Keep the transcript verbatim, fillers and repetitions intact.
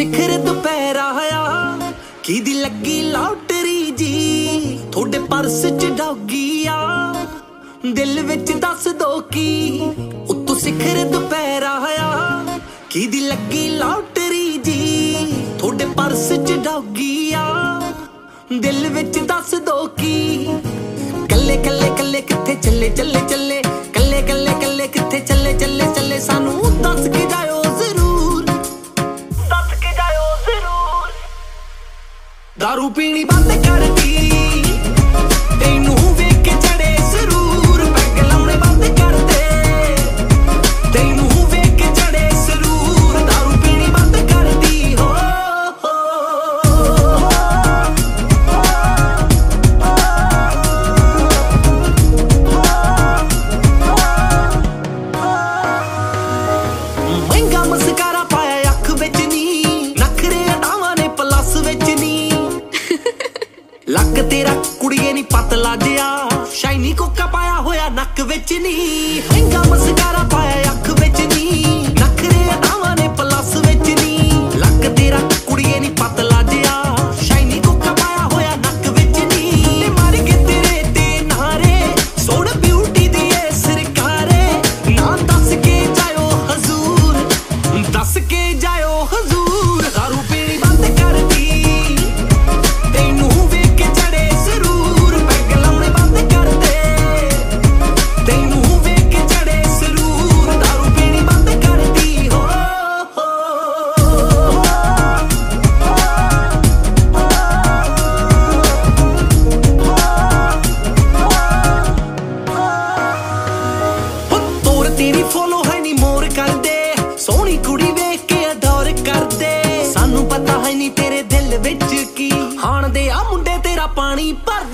ਸਿਖਰ ਦੁਪਹਿਰਾ ਆ ਕਿਦੀ ਲੱਗੀ ਲੌਟਰੀ ਜੀ ਤੁਹਾਡੇ ਪਰਸ ਚ ਡੌਗੀ ਆ ਦਿਲ ਵਿੱਚ ਦੱਸ ਦੋ ਕੀ ਉੱਤੋਂ ਸਿਖਰ ਦੁਪਹਿਰਾ ਆ ਕਿਦੀ ਲੱਗੀ ਲੌਟਰੀ ਜੀ ਤੁਹਾਡੇ ਪਰਸ ਚ ਡੌਗੀ ਆ ਦਿਲ ਵਿੱਚ ਦੱਸ ਦੋ ਕੀ ਕੱਲੇ ਕੱਲੇ ਕੱਲੇ ਕਿੱਥੇ ਚੱਲੇ ਚੱਲੇ ਚੱਲੇ ਕੱਲੇ ਕੱਲੇ ਕੱਲੇ ਕਿੱਥੇ ਚੱਲੇ ਚੱਲੇ ਚੱਲੇ ਸਾਨੂੰ ਦੱਸ ਕੇ ਜਾਇਓ ਜ਼ਰੂਰ ਦੱਸ ਕੇ ਜਾਇਓ ਜ਼ਰੂਰ ਦਾਰੂ ਪੀਣੀ ਬੰਦ ਕਰਦੀ ਤੈਨੂੰ ਵੇਖ ਕੇ ਚੜੇ ਜ਼ਰੂਰ ਪੈਗ ਲਾਉਣੇ ਬੰਦ ਕਰ ਦੇ ਤੈਨੂੰ ਵੇਖ ਕੇ ਚੜੇ ਜ਼ਰੂਰ ਦਾਰੂ ਪੀਣੀ ਬੰਦ ਕਰਦੀ ਹੋ ਮਹਿੰਗਾ ਮਸਕਾਰਾ ਪਾਇਆ ਅੱਖ ਵਿੱਚ ਨੀ ਨਖਰੇ ਅਡਾਵਾਂ ਨੇ ਪਲੱਸ ਵਿੱਚ ਨੀ ਲੱਕ ਤੇਰਾ ਕੁੜੀਏ ਨੀ ਪਤਲਾ ਜਿਆ ਸ਼ਾਈਨੀ ਕੋਕਾ ਪਾਇਆ ਹੋਇਆ ਨੱਕ ਵਿੱਚ ਨੀ ਮਹਿੰਗਾ ਮਸਕਾਰਾ ਪਾਇਆ ਅੱਖ ਵਿੱਚ ਨੀ ਨਖਰੇ ਅਡਾਵਾਂ ਨੇ ਪਲੱਸ ਵਿੱਚ ਨੀ ਲੱਕ ਤੇਰਾ ਕੁੜੀਏ ਨੀ ਪਤਲਾ ਜਿਆ ਸ਼ਾਈਨੀ ਕੋਕਾ ਪਾਇਆ ਹੋਇਆ ਨੱਕ ਵਿੱਚ ਨੀ ਤੇ ਮਾਰ ਕੇ ਤੇਰੇ ਤੇ ਨਾਰੇ ਸੋਹਣ ਬਿਊਟੀ ਦੀ ਏ ਸਰਕਾਰੇ ਨਾ ਦੱਸ ਕੇ ਜਾਇਓ ਹਜ਼ੂਰ ਦੱਸ ਕੇ ਜਾਇਓ ਹਜ਼ੂਰ ਦਾਰੂ ਪੀਣੀ ਬੰਦ ਕਰਦੀ ਤੈਨੂੰ ਵੇਖ ਕੇ ਚੜੇ ਜ਼ਰੂਰ ਪੈਗ ਲਾਉਣੇ ਬੰਦ ਕਰ ਦੇ ਤੈਨੂੰ ਵੇਖ ਕੇ ਚੜੇ ਜ਼ਰੂਰ ਦਾਰੂ ਪੀਣੀ ਬੰਦ ਕਰਦੀ ਹੋ ਤੋਰ ਤੇਰੀ ਫੋਲੋ ਹੈ ਨੀ ਮੋਰ ਕਰਦੇ ਸੋਹਣੀ ਕੁੜੀ ਵੇਖ ਕੇ ਅਡੋਰ ਕਰਦੇ ਸਾਨੂੰ ਪਤਾ ਹੈ ਨੀ ਤੇਰੇ ਦਿਲ ਵਿੱਚ ਕੀ ਹਾਣ ਦੇ ਆ ਮੁੰਡੇ ਤੇਰਾ ਪਾਣੀ ਭਰਦੇ